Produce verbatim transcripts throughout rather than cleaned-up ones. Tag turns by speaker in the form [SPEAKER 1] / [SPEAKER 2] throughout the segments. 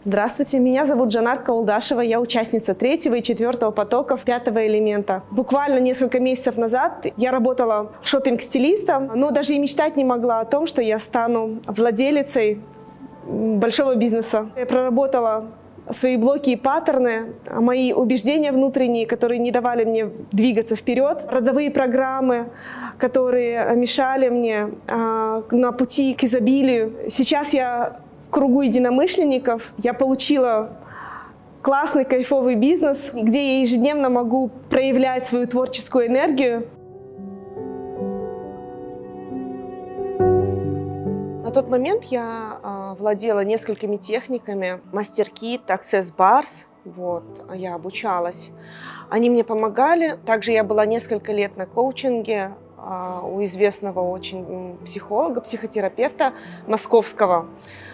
[SPEAKER 1] Здравствуйте, меня зовут Жанар Каулдашева, я участница третьего и четвертого потоков пятого элемента. Буквально несколько месяцев назад я работала шопинг-стилистом, но даже и мечтать не могла о том, что я стану владелицей большого бизнеса. Я проработала свои блоки и паттерны, мои убеждения внутренние, которые не давали мне двигаться вперед, родовые программы, которые мешали мне а, на пути к изобилию. Сейчас я в кругу единомышленников, я получила классный, кайфовый бизнес, где я ежедневно могу проявлять свою творческую энергию. На тот момент я э, владела несколькими техниками: MasterKit, Access Bars. Вот, я обучалась. Они мне помогали. Также я была несколько лет на коучинге э, у известного очень психолога, психотерапевта московского.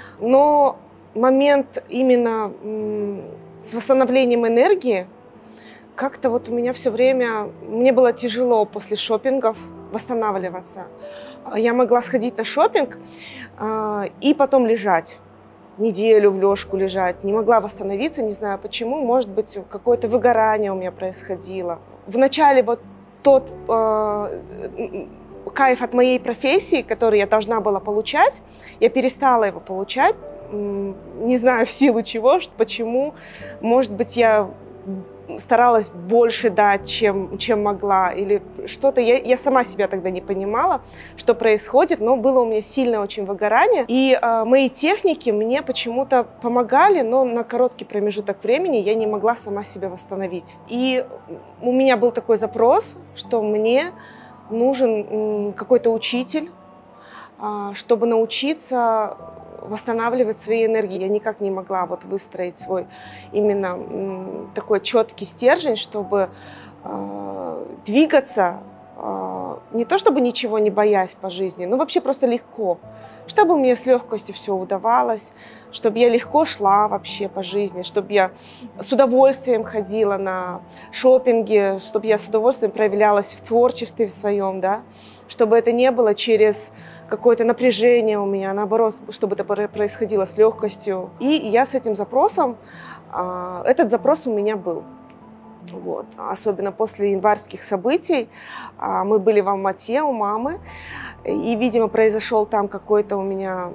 [SPEAKER 1] Но момент именно м, с восстановлением энергии, как-то вот у меня все время, мне было тяжело после шопингов восстанавливаться. Я могла сходить на шопинг э, и потом лежать, неделю в лёжку лежать. Не могла восстановиться, не знаю почему, может быть, какое-то выгорание у меня происходило. Вначале вот тот э, кайф от моей профессии, который я должна была получать, я перестала его получать, не знаю в силу чего, почему. Может быть, я старалась больше дать, чем, чем могла, или что-то. Я, я сама себя тогда не понимала, что происходит, но было у меня сильное очень выгорание. И э, мои техники мне почему-то помогали, но на короткий промежуток времени я не могла сама себя восстановить. И у меня был такой запрос, что мне нужен какой-то учитель, э, чтобы научиться восстанавливать свои энергии. Я никак не могла вот выстроить свой именно м, такой четкий стержень, чтобы э, двигаться, э, не то чтобы ничего не боясь по жизни, но вообще просто легко, чтобы мне с легкостью все удавалось, чтобы я легко шла вообще по жизни, чтобы я с удовольствием ходила на шопинги, чтобы я с удовольствием проявлялась в творчестве в своем, да, чтобы это не было через какое-то напряжение у меня, наоборот, чтобы это происходило с легкостью. И я с этим запросом, этот запрос у меня был. Вот. Особенно после январских событий. Мы были в Алма-Ате у мамы, и, видимо, произошел там какой-то у меня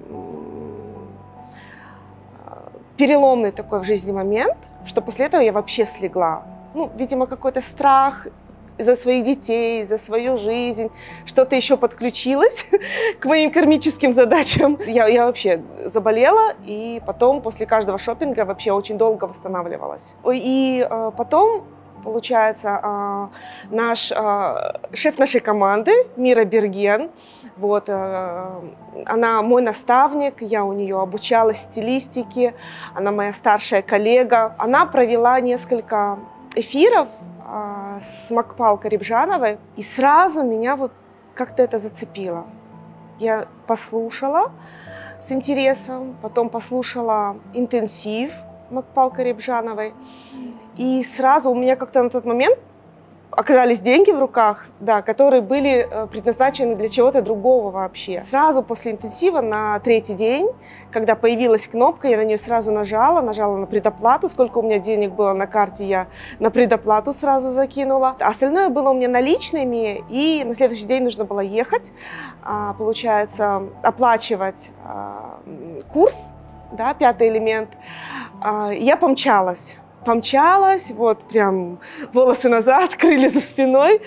[SPEAKER 1] переломный такой в жизни момент, что после этого я вообще слегла. Ну, видимо, какой-то страх за своих детей, за свою жизнь, что-то еще подключилось к моим кармическим задачам. Я, я вообще заболела, и потом после каждого шопинга вообще очень долго восстанавливалась. И э, потом, получается, э, наш, э, шеф нашей команды, Мира Берген, вот, э, она мой наставник, я у нее обучалась стилистике, она моя старшая коллега. Она провела несколько эфиров с Макпал Карибжановой, и сразу меня вот как-то это зацепило. Я послушала с интересом, потом послушала интенсив Макпал Карибжановой, и сразу у меня как-то на тот момент оказались деньги в руках, да, которые были предназначены для чего-то другого вообще. Сразу после интенсива на третий день, когда появилась кнопка, я на нее сразу нажала, нажала на предоплату. Сколько у меня денег было на карте, я на предоплату сразу закинула. Остальное было у меня наличными, и на следующий день нужно было ехать, получается, оплачивать курс, да, пятый элемент. Я помчалась. Помчалась, вот прям волосы назад, крылья за спиной.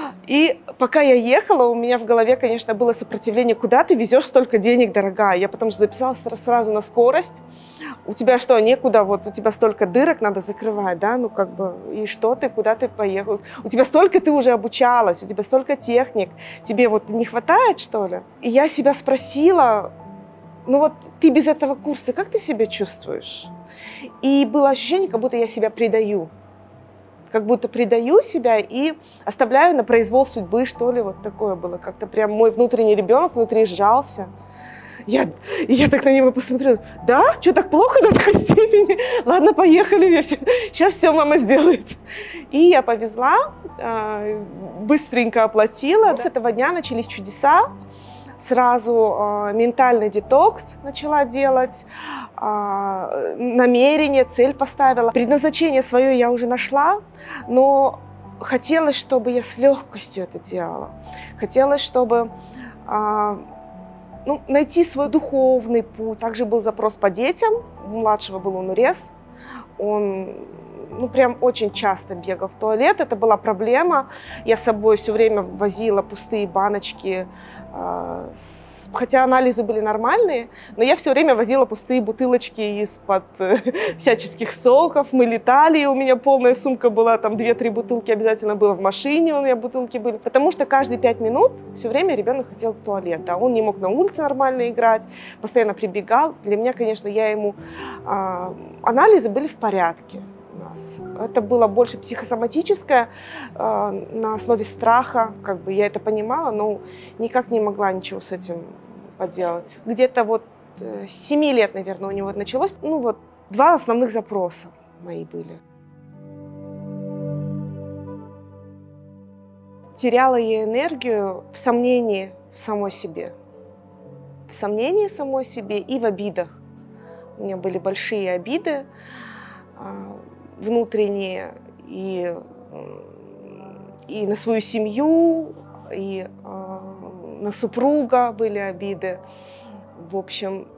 [SPEAKER 1] И пока я ехала, у меня в голове, конечно, было сопротивление. Куда ты везешь столько денег, дорогая? Я потом же записала сразу на скорость. У тебя что, некуда? Вот у тебя столько дырок надо закрывать, да? Ну как бы, и что ты, куда ты поехал? У тебя столько, ты уже обучалась, у тебя столько техник. Тебе вот не хватает, что ли? И я себя спросила, ну вот ты без этого курса, как ты себя чувствуешь? И было ощущение, как будто я себя предаю. Как будто предаю себя и оставляю на произвол судьбы, что ли, вот такое было. Как-то прям мой внутренний ребенок внутри сжался. Я, я так на него посмотрела. Да? Что, так плохо до такой степени? Ладно, поехали. Сейчас все мама сделает. И я повезла, быстренько оплатила. С этого дня начались чудеса. сразу э, ментальный детокс начала делать, э, намерение, цель поставила. Предназначение свое я уже нашла, но хотелось, чтобы я с легкостью это делала. Хотелось, чтобы э, ну, найти свой духовный путь. Также был запрос по детям. У младшего был онурез. Он ну, прям очень часто бегал в туалет. Это была проблема. Я с собой все время возила пустые баночки. Э, с... Хотя анализы были нормальные, но я все время возила пустые бутылочки из-под э, всяческих соков. Мы летали, у меня полная сумка была, там две-три бутылки обязательно было в машине, у меня бутылки были. Потому что каждые пять минут все время ребенок хотел в туалет. Да. Он не мог на улице нормально играть, постоянно прибегал. Для меня, конечно, я ему... Э, анализы были в порядке. Нас. Это было больше психосоматическое, э, на основе страха, как бы я это понимала, но никак не могла ничего с этим поделать. Где-то вот э, с семи лет, наверное, у него это началось. Ну вот два основных запроса мои были. Теряла я энергию в сомнении в самой себе. В сомнении в самой себе и в обидах. У меня были большие обиды. Внутренние и, и на свою семью, и э, на супруга были обиды. В общем,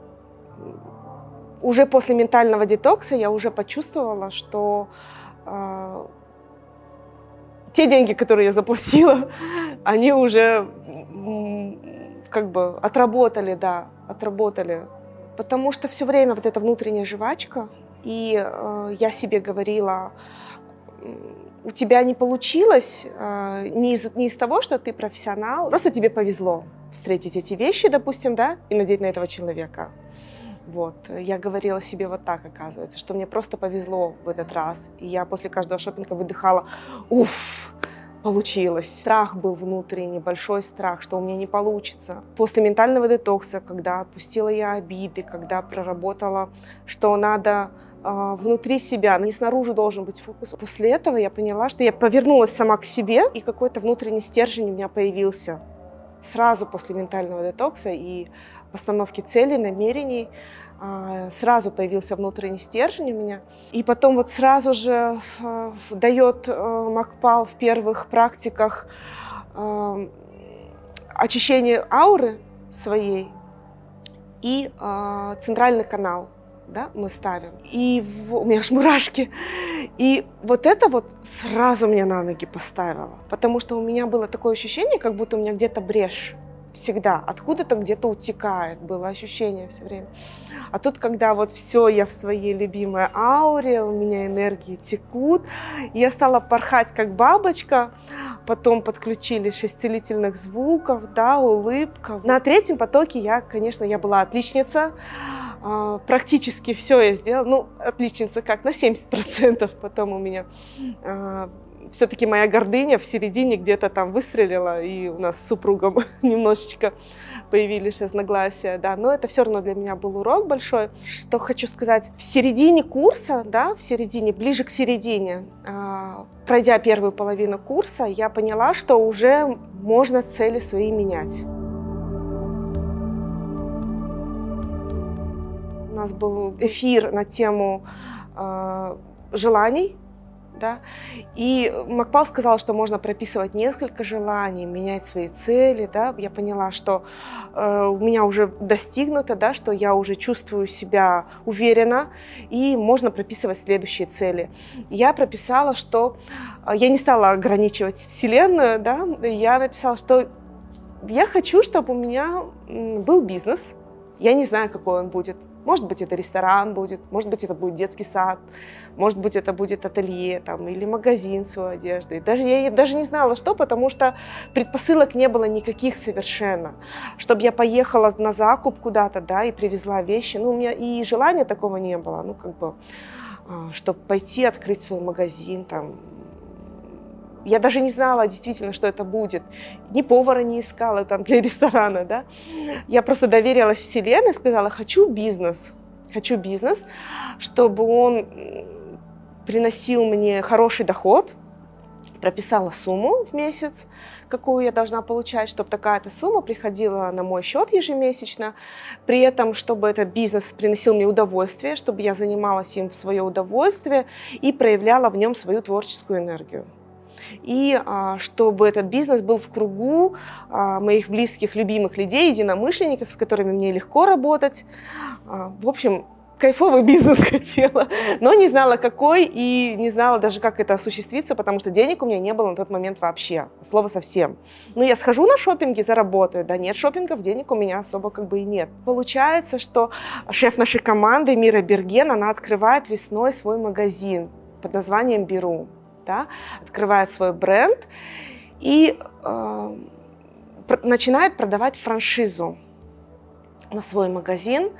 [SPEAKER 1] уже после ментального детокса я уже почувствовала, что э, те деньги, которые я заплатила, они уже как бы отработали, да, отработали. Потому что все время вот эта внутренняя жвачка. И э, я себе говорила, у тебя не получилось э, не, из, не из того, что ты профессионал, просто тебе повезло встретить эти вещи, допустим, да, и надеть на этого человека. Вот. Я говорила себе вот так, оказывается, что мне просто повезло в этот раз. И я после каждого шопинга выдыхала, уф, получилось. Страх был внутренний, большой страх, что у меня не получится. После ментального детокса, когда отпустила я обиды, когда проработала, что надо э, внутри себя, не снаружи должен быть фокус. После этого я поняла, что я повернулась сама к себе, и какой-то внутренний стержень у меня появился. Сразу после ментального детокса и постановки целей, намерений, э, сразу появился внутренний стержень у меня. И потом вот сразу же э, дает э, Макпал в первых практиках э, очищение ауры своей и э, центральный канал, да, мы ставим. И в, у меня аж мурашки. И вот это вот сразу меня на ноги поставило, потому что у меня было такое ощущение, как будто у меня где-то брешь. Всегда, откуда-то где-то утекает, было ощущение все время. А тут, когда вот все, я в своей любимой ауре, у меня энергии текут, я стала порхать как бабочка, потом подключили шесть целительных звуков, да, улыбка. На третьем потоке я, конечно, я была отличница, практически все я сделала, ну, отличница как, на семьдесят процентов, потом у меня... Все-таки моя гордыня в середине где-то там выстрелила, и у нас с супругом немножечко появились разногласия, да, но это все равно для меня был урок большой. Что хочу сказать, в середине курса, да, в середине, ближе к середине, пройдя первую половину курса, я поняла, что уже можно цели свои менять. У нас был эфир на тему желаний. Да? И Макпал сказал, что можно прописывать несколько желаний, менять свои цели. Да? Я поняла, что э, у меня уже достигнуто, да, что я уже чувствую себя уверенно, и можно прописывать следующие цели. Я прописала, что э, я не стала ограничивать Вселенную, да? Я написала, что я хочу, чтобы у меня был бизнес. Я не знаю, какой он будет. Может быть, это ресторан будет, может быть, это будет детский сад, может быть, это будет ателье там, или магазин с одеждой. Даже, я даже не знала, что, потому что предпосылок не было никаких совершенно. Чтобы я поехала на закуп куда-то, да, и привезла вещи. Ну, у меня и желания такого не было, ну, как бы, чтобы пойти открыть свой магазин, там. Я даже не знала действительно, что это будет. Ни повара не искала там для ресторана, да. Я просто доверилась Вселенной, сказала, хочу бизнес, хочу бизнес, чтобы он приносил мне хороший доход, прописала сумму в месяц, какую я должна получать, чтобы такая-то сумма приходила на мой счет ежемесячно, при этом, чтобы этот бизнес приносил мне удовольствие, чтобы я занималась им в свое удовольствие и проявляла в нем свою творческую энергию. И а, чтобы этот бизнес был в кругу а, моих близких, любимых людей, единомышленников, с которыми мне легко работать. А, в общем, кайфовый бизнес хотела, но не знала какой и не знала даже, как это осуществится, потому что денег у меня не было на тот момент вообще, слово совсем. Ну, я схожу на шопинги, заработаю, да нет шопингов, денег у меня особо как бы и нет. Получается, что шеф нашей команды Мира Берген, она открывает весной свой магазин под названием Беру, да, открывает свой бренд и э, начинает продавать франшизу на свой магазин.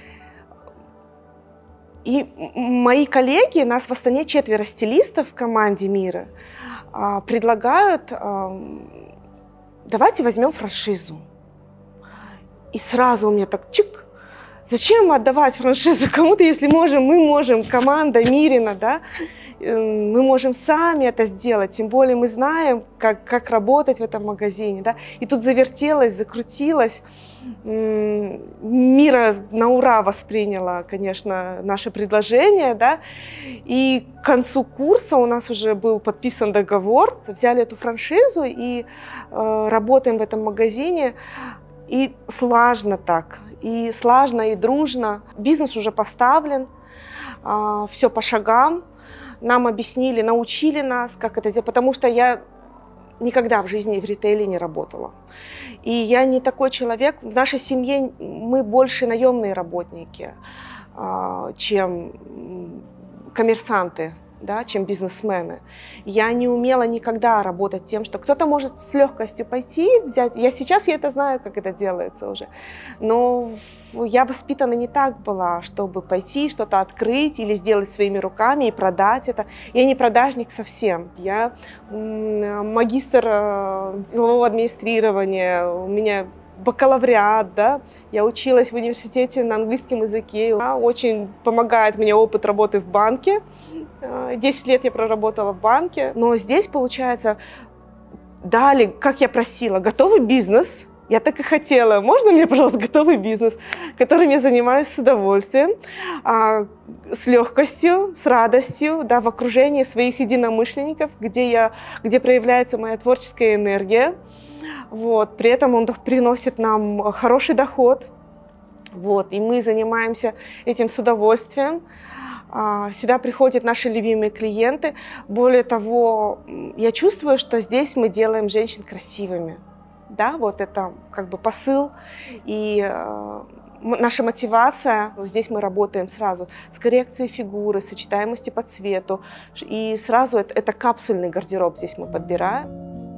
[SPEAKER 1] И мои коллеги, нас в Астане четверо стилистов в команде Мира, предлагают, давайте возьмем франшизу. И сразу у меня так чик, зачем отдавать франшизу кому-то, если можем, мы можем, команда Мирина, да, мы можем сами это сделать, тем более мы знаем, как, как работать в этом магазине, да. И тут завертелось, закрутилось. Мира на ура восприняла, конечно, наше предложение, да. И к концу курса у нас уже был подписан договор, взяли эту франшизу и э, работаем в этом магазине. И слажно так, и слажно, и дружно. Бизнес уже поставлен, э, все по шагам. Нам объяснили, научили нас, как это сделать, потому что я никогда в жизни в ритейле не работала. И я не такой человек. В нашей семье мы больше наемные работники, чем коммерсанты, да, чем бизнесмены. Я не умела никогда работать тем, что кто-то может с легкостью пойти, взять. Я сейчас я это знаю, как это делается уже. Но я воспитана не так была, чтобы пойти что-то открыть или сделать своими руками и продать это. Я не продажник совсем. Я магистр делового администрирования, у меня бакалавриат, да, я училась в университете на английском языке. Очень помогает мне опыт работы в банке. десять лет я проработала в банке. Но здесь, получается, дали, как я просила, готовый бизнес. Я так и хотела. Можно мне, пожалуйста, готовый бизнес, которым я занимаюсь с удовольствием, с легкостью, с радостью, да, в окружении своих единомышленников, где, я, где проявляется моя творческая энергия. Вот. При этом он приносит нам хороший доход. Вот. И мы занимаемся этим с удовольствием. Сюда приходят наши любимые клиенты. Более того, я чувствую, что здесь мы делаем женщин красивыми. Да, вот это как бы посыл. И э, наша мотивация, здесь мы работаем сразу с коррекцией фигуры, сочетаемости по цвету. И сразу это, это капсульный гардероб здесь мы подбираем.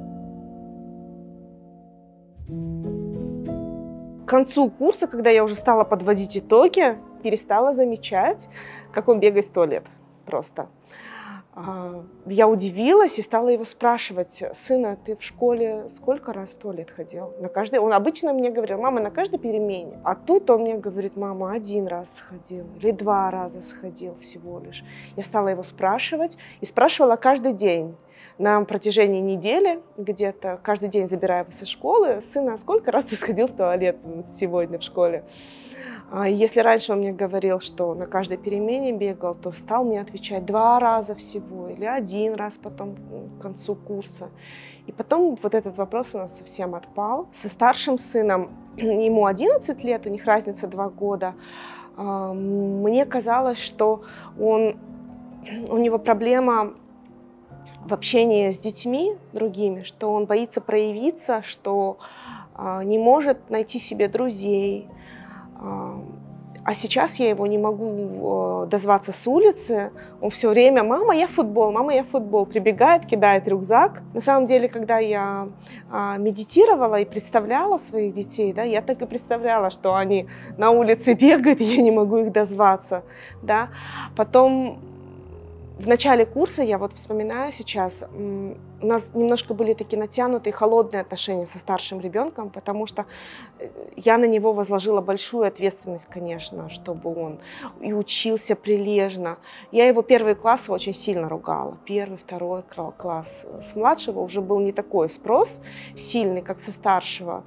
[SPEAKER 1] К концу курса, когда я уже стала подводить итоги, перестала замечать, как он бегает в туалет просто. Я удивилась и стала его спрашивать: сына, ты в школе сколько раз в туалет ходил? На каждый... Он обычно мне говорил: мама, на каждой перемене. А тут он мне говорит: мама, один раз сходил или два раза сходил всего лишь. Я стала его спрашивать и спрашивала каждый день. На протяжении недели где-то, каждый день забирая его со школы: сына, сколько раз ты сходил в туалет сегодня в школе? Если раньше он мне говорил, что на каждой перемене бегал, то стал мне отвечать два раза всего или один раз потом к концу курса. И потом вот этот вопрос у нас совсем отпал. Со старшим сыном, ему одиннадцать лет, у них разница два года, мне казалось, что он, у него проблема в общении с детьми другими, что он боится проявиться, что не может найти себе друзей. А сейчас я его не могу дозваться с улицы. Он все время: мама, я футбол, мама, я футбол. Прибегает, кидает рюкзак. На самом деле, когда я медитировала и представляла своих детей, да, я так и представляла, что они на улице бегают, и я не могу их дозваться. Да. Потом В начале курса, я вот вспоминаю сейчас, у нас немножко были такие натянутые, холодные отношения со старшим ребенком, потому что я на него возложила большую ответственность, конечно, чтобы он и учился прилежно. Я его первые классы очень сильно ругала. Первый, второй класс. С младшего уже был не такой спрос сильный, как со старшего.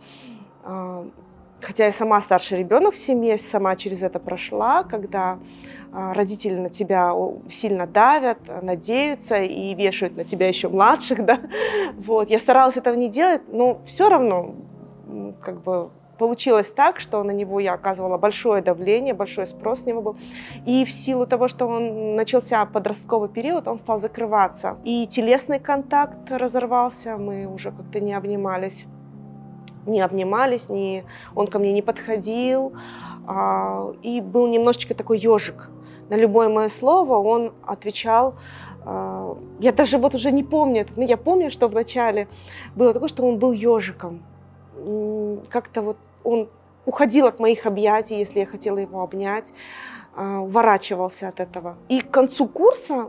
[SPEAKER 1] Хотя я сама старший ребенок в семье, сама через это прошла, когда родители на тебя сильно давят, надеются и вешают на тебя еще младших, да. Вот. Я старалась этого не делать, но все равно как бы получилось так, что на него я оказывала большое давление, большой спрос с него был. И в силу того, что он начался подростковый период, он стал закрываться. И телесный контакт разорвался, мы уже как-то не обнимались. Не обнимались, не, он ко мне не подходил, а, и был немножечко такой ежик. На любое мое слово он отвечал. А, я даже вот уже не помню, но я помню, что вначале было такое, что он был ежиком. Как-то вот он уходил от моих объятий, если я хотела его обнять, а, уворачивался от этого. И к концу курса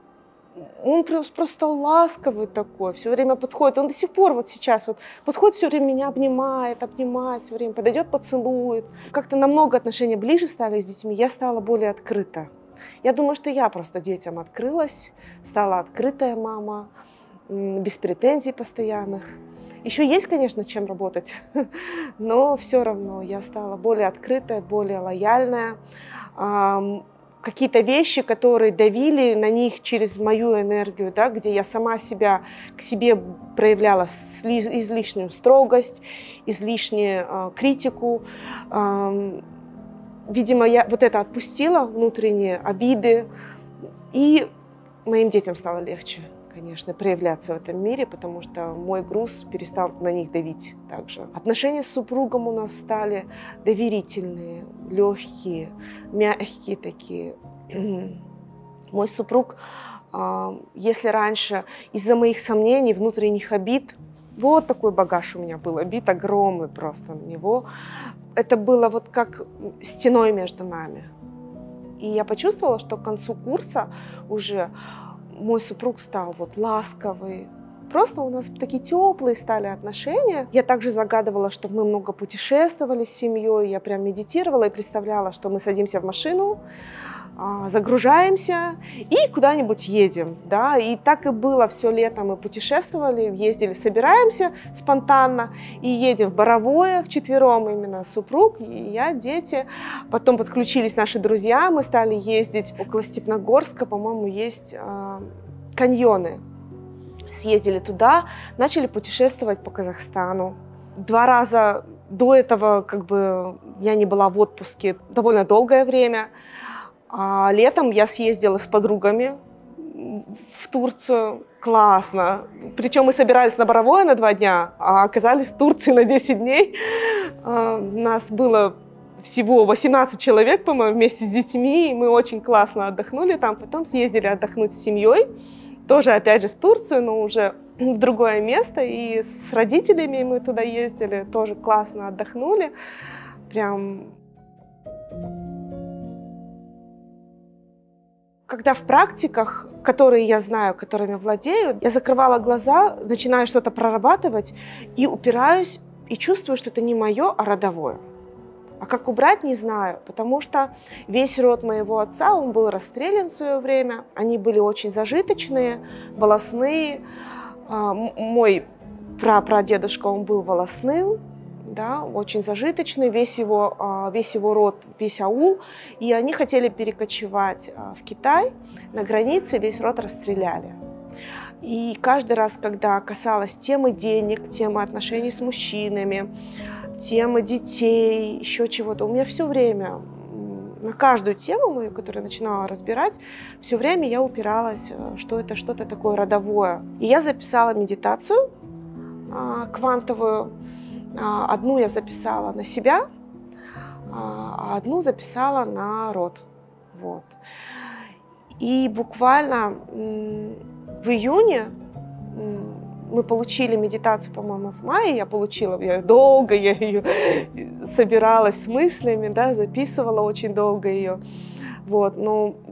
[SPEAKER 1] он просто ласковый такой, все время подходит. Он до сих пор вот сейчас вот подходит, все время меня обнимает, обнимает, все время подойдет, поцелует. Как-то намного отношения ближе стали с детьми, я стала более открыта. Я думаю, что я просто детям открылась, стала открытая мама, без претензий постоянных. Еще есть, конечно, чем работать, но все равно я стала более открытая, более лояльная. Какие-то вещи, которые давили на них через мою энергию, да, где я сама себя к себе проявляла излишнюю строгость, излишнюю э, критику. Э, видимо, я вот это отпустила, внутренние обиды, и моим детям стало легче, конечно, проявляться в этом мире, потому что мой груз перестал на них давить также. Отношения с супругом у нас стали доверительные, легкие, мягкие такие. Мой супруг, если раньше из-за моих сомнений, внутренних обид, вот такой багаж у меня был, обид огромный просто на него, это было вот как стеной между нами. И я почувствовала, что к концу курса уже мой супруг стал вот ласковый. Просто у нас такие теплые стали отношения. Я также загадывала, что мы много путешествовали с семьей. Я прям медитировала и представляла, что мы садимся в машину, загружаемся и куда-нибудь едем. Да? И так и было все лето. Мы путешествовали, ездили, собираемся спонтанно и едем в Боровое вчетвером, именно супруг, и я, дети. Потом подключились наши друзья, мы стали ездить около Степногорска, по-моему, есть э, каньоны. Съездили туда, начали путешествовать по Казахстану. Два раза до этого как бы я не была в отпуске довольно долгое время. А летом я съездила с подругами в Турцию. Классно. Причем мы собирались на Боровое на два дня, а оказались в Турции на десять дней. Нас было всего восемнадцать человек, по-моему, вместе с детьми. И мы очень классно отдохнули там. Потом съездили отдохнуть с семьей. Тоже, опять же, в Турцию, но уже в другое место. И с родителями мы туда ездили. Тоже классно отдохнули. Прям... Когда в практиках, которые я знаю, которыми владею, я закрывала глаза, начинаю что-то прорабатывать и упираюсь, и чувствую, что это не мое, а родовое. А как убрать, не знаю, потому что весь род моего отца, он был расстрелян в свое время. Они были очень зажиточные, волосные. Мой прапрадедушка, он был волосным. Да, очень зажиточный, весь его, весь его род, весь аул, и они хотели перекочевать в Китай, на границе весь род расстреляли. И каждый раз, когда касалась темы денег, темы отношений с мужчинами, темы детей, еще чего-то, у меня все время, на каждую тему мою, которую я начинала разбирать, все время я упиралась, что это что-то такое родовое. И я записала медитацию квантовую. Одну я записала на себя, а одну записала на род. Вот. И буквально в июне мы получили медитацию, по-моему, в мае. Я получила, я долго я ее собиралась с мыслями, да, записывала очень долго ее. Вот. Но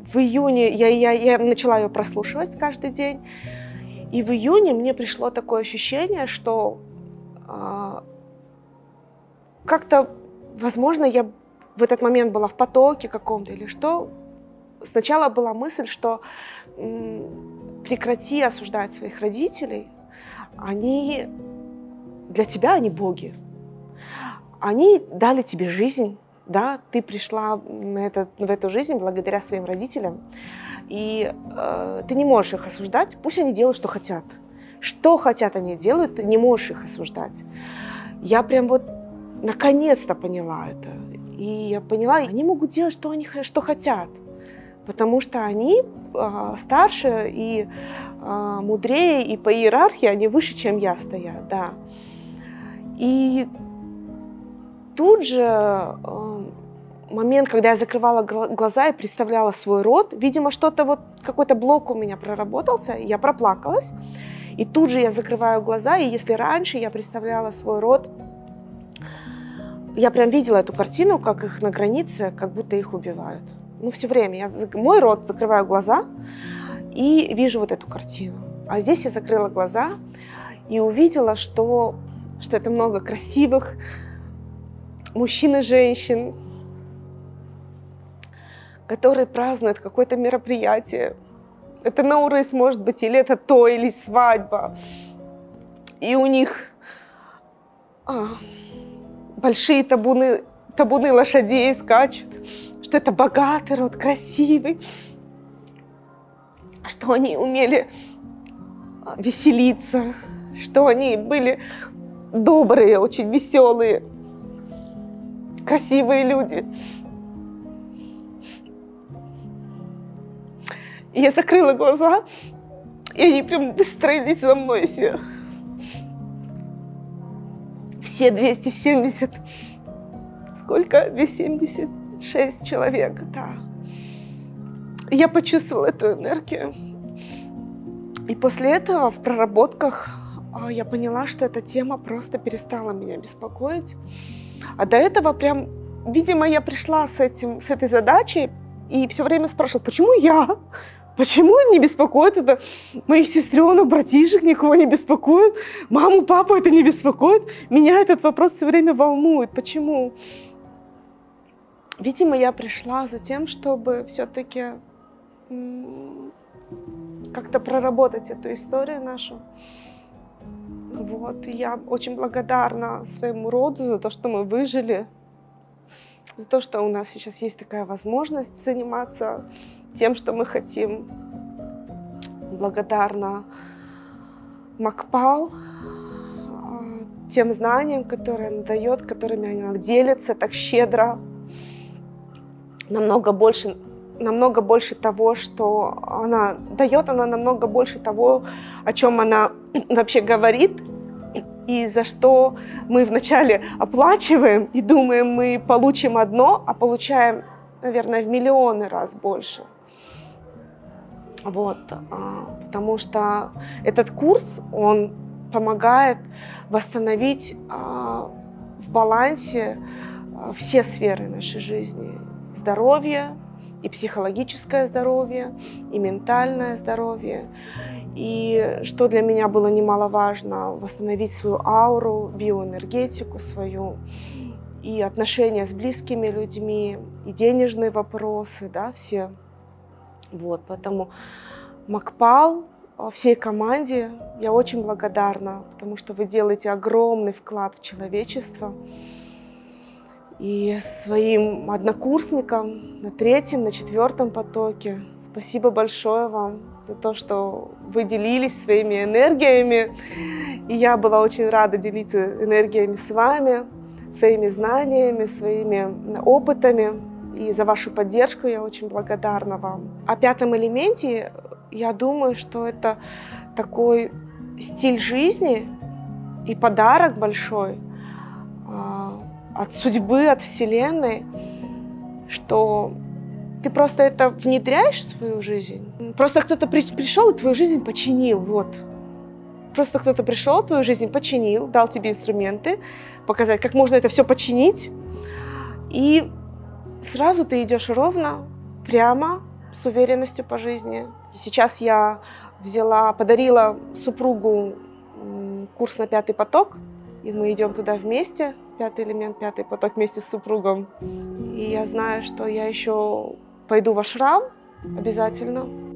[SPEAKER 1] в июне я, я, я начала ее прослушивать каждый день. И в июне мне пришло такое ощущение, что э, как-то, возможно, я в этот момент была в потоке каком-то или что. Сначала была мысль, что м, прекрати осуждать своих родителей. Они для тебя, они боги. Они дали тебе жизнь. Да, ты пришла на это, в эту жизнь благодаря своим родителям, и э, ты не можешь их осуждать, пусть они делают, что хотят. Что хотят они делают, ты не можешь их осуждать. Я прям вот наконец-то поняла это. И я поняла, они могут делать, что они что хотят, потому что они э, старше и э, мудрее, и по иерархии они выше, чем я стоят, да. И тут же э, момент, когда я закрывала глаза и представляла свой род, видимо, что-то вот, какой-то блок у меня проработался, я проплакалась, и тут же я закрываю глаза, и если раньше я представляла свой род, я прям видела эту картину, как их на границе, как будто их убивают. Ну, все время. Я, мой род, закрываю глаза и вижу вот эту картину. А здесь я закрыла глаза и увидела, что, что это много красивых мужчин и женщин, которые празднуют какое-то мероприятие. Это наурыз, может быть, или это то, или свадьба. И у них а, большие табуны, табуны лошадей скачут, что это богатый род, красивый, что они умели веселиться, что они были добрые, очень веселые, красивые люди. И я закрыла глаза, и они прям выстроились за мной все. Все двести семьдесят, сколько? двести семьдесят шесть человек, да. Я почувствовала эту энергию. И после этого в проработках я поняла, что эта тема просто перестала меня беспокоить. А до этого прям, видимо, я пришла с, этим, с этой задачей и все время спрашивала, почему я? Почему не беспокоит это моих сестренок, братишек, никого не беспокоит? Маму, папу это не беспокоит? Меня этот вопрос все время волнует. Почему? Видимо, я пришла за тем, чтобы все-таки как-то проработать эту историю нашу. Вот. И я очень благодарна своему роду за то, что мы выжили, за то, что у нас сейчас есть такая возможность заниматься тем, что мы хотим. Благодарна Макпал, тем знаниям, которые она дает, которыми она делится так щедро, намного больше, намного больше того, что она дает, она намного больше того, о чем она вообще говорит, и за что мы вначале оплачиваем и думаем, мы получим одно, а получаем, наверное, в миллионы раз больше. Вот, потому что этот курс, он помогает восстановить в балансе все сферы нашей жизни. Здоровье, и психологическое здоровье, и ментальное здоровье. И что для меня было немаловажно, восстановить свою ауру, биоэнергетику свою, и отношения с близкими людьми, и денежные вопросы, да, все. Вот, поэтому Макпал, всей команде я очень благодарна, потому что вы делаете огромный вклад в человечество. И своим однокурсникам на третьем, на четвертом потоке спасибо большое вам за то, что вы делились своими энергиями. И я была очень рада делиться энергиями с вами, своими знаниями, своими опытами. И за вашу поддержку я очень благодарна вам. О пятом элементе я думаю, что это такой стиль жизни и подарок большой от судьбы, от Вселенной, что ты просто это внедряешь в свою жизнь. Просто кто-то при, пришел и твою жизнь починил, вот. Просто кто-то пришел, твою жизнь починил, дал тебе инструменты, показать, как можно это все починить. И сразу ты идешь ровно, прямо, с уверенностью по жизни. И сейчас я взяла, подарила супругу курс на пятый поток, и мы идем туда вместе, пятый элемент, пятый поток вместе с супругом. И я знаю, что я еще пойду в ашрам обязательно.